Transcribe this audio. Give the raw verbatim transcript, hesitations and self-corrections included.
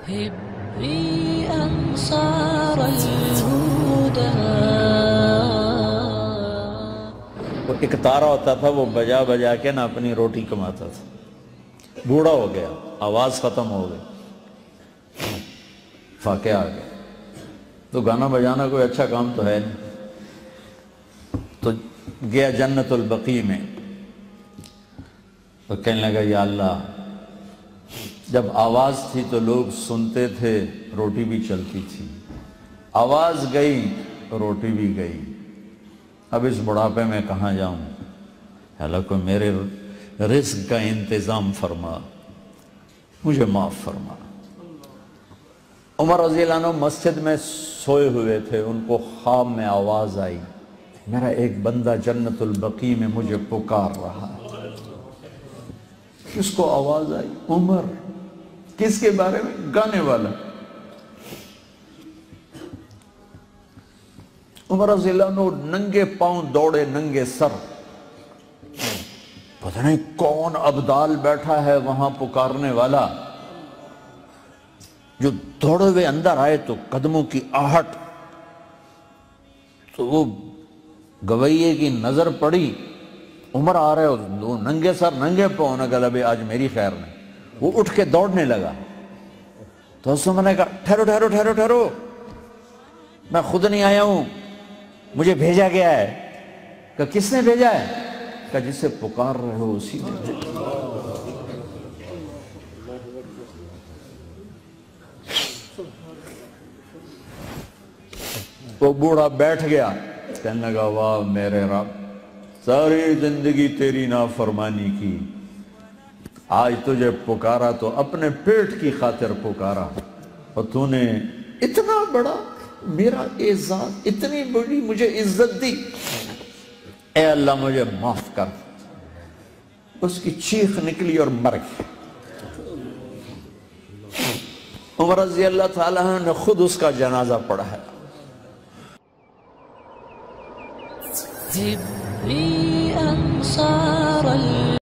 أحبي أنصار الهدى. وہ ایک تارا ہوتا تھا، وہ بجا بجا کے نا اپنی روٹی کماتا تھا، بوڑھا ہو گیا، آواز ختم ہو گئی، فاقے آ گئے، تو گانا بجانا کوئی اچھا کام تو ہے نہیں، تو گیا جنت البقیع میں، تو کہنے لگا یا اللہ، جب آواز تھی تو لوگ سنتے تھے، روٹی بھی چلتی تھی، آواز گئی روٹی بھی گئی، اب اس بڑھاپے میں کہاں جاؤں؟ اللہ کو میرے رزق کا انتظام فرما، مجھے معاف فرما۔ عمر رضی اللہ عنہ مسجد میں سوئے ہوئے تھے، ان کو خواب میں آواز آئی، میرا ایک بندہ جنت البقیع میں مجھے پکار رہا ہے۔ کس کو آواز آئی؟ عمر۔ کس کے بارے میں؟ گانے والا۔ عمر رضی اللہ عنہ ننگے پاؤں دوڑے، ننگے سر، پتہ نہیں کون ابدال بیٹھا ہے وہاں پکارنے والا، جو دوڑے ہوئے اندر آئے تو قدموں کی آہٹ، تو وہ گویے کی نظر پڑی، عمر آ رہے ہو ننگے سر ننگے پاؤں، نے کہا بھی آج میری خیر نہیں، وہ اٹھ کے دوڑنے لگا، تو اس نے کہا ٹھہرو ٹھہرو ٹھہرو ٹھہرو، میں خود نہیں آیا ہوں، مجھے بھیجا گیا ہے۔ کہا کس نے بھیجا ہے؟ کہا جسے پکار رہے ہو اسی نے بھیجا۔ وہ بوڑھا بیٹھ گیا، کہنے لگا واہ میرے رب، ساری زندگی تیری نافرمانی کی، آج تجھے پکارا تو اپنے پیٹ کی خاطر پکارا، اور تو نے اتنا بڑا میرا اعزاز، اتنی بڑی مجھے عزت دی، اے اللہ مجھے معاف کر۔ اس کی چیخ نکلی اور مر گئی۔ عمر رضی اللہ تعالیٰ عنہ نے خود اس کا جنازہ پڑھا ہے۔ أحبي أنصار